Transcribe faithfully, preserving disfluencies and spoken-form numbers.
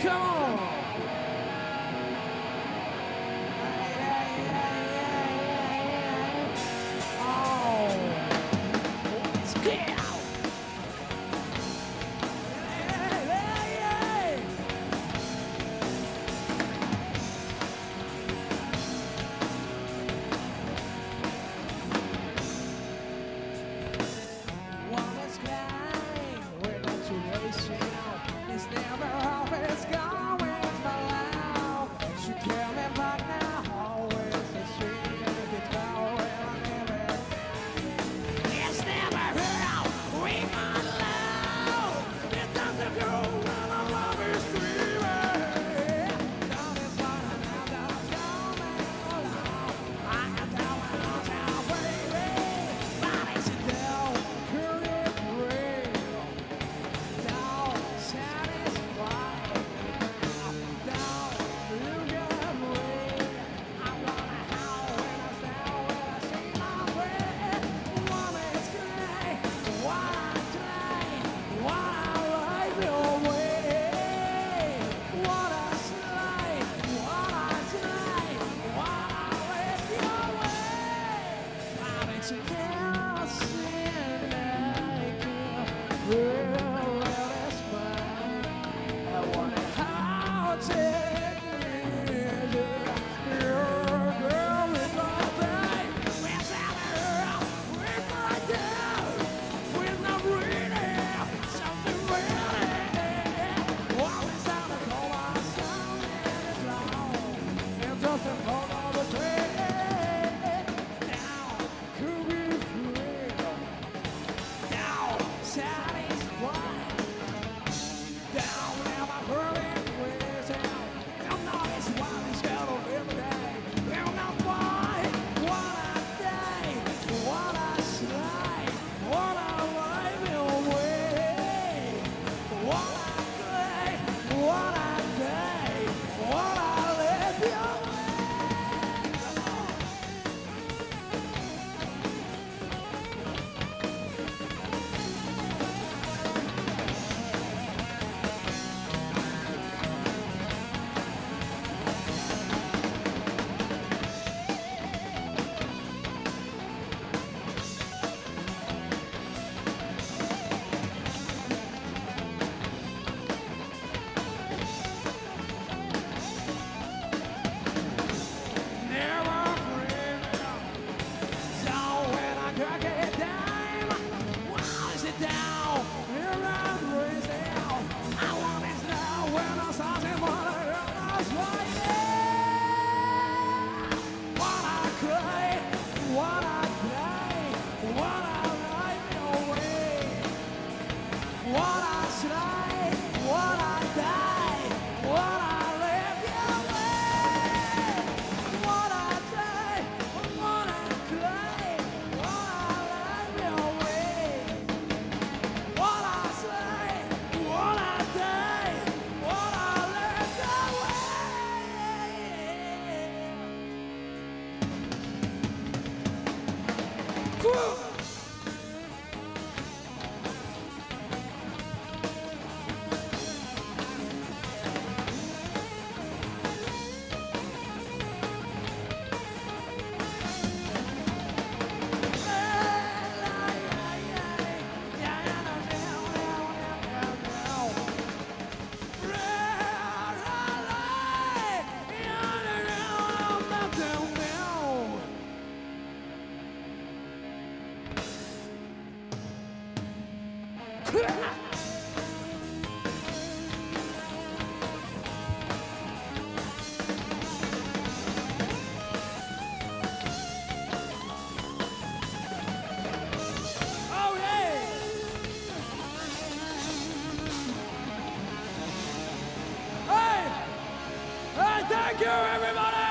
Come on. Oh, let's get out. It's never always gone with my love. She killed me back now, always the sweet guitar when I never. It's never out with my love. It doesn't go when my love is screaming. That is what I know that I'm coming. I can tell when I'm down, baby. Body sit down, courage real. Down, satisfied. Down, you got me. I wanna howl when I fell, when I see my friend. Woman is great, what I play, what I like your way. What I slay, what I play, what I live your way. I bet you can't see like you. Real, real is mine. I wanna how take me. You're a girl with no pain. Without her, with my dad, with no breathing, something really. Always down to call myself in it's long. And just a hold on the train. Now, could be free. Now, satisfied. Down in my burning ways out. I'm not as wild as hell every day. I'm not why, what I day, what I say, what I live away. What I play, what I day, what I live your never breathing. So when I crack it down, wow, is it down? Here I'm breathing. I want it now when I'm starting water. That's why what I cry, what I play, what I live away. What I say, what I die, what I live your way. What I say, what I play, what I live your way. What I say, what I die, what I live your way. Cool. Oh yeah! Hey! Hey, thank you everybody!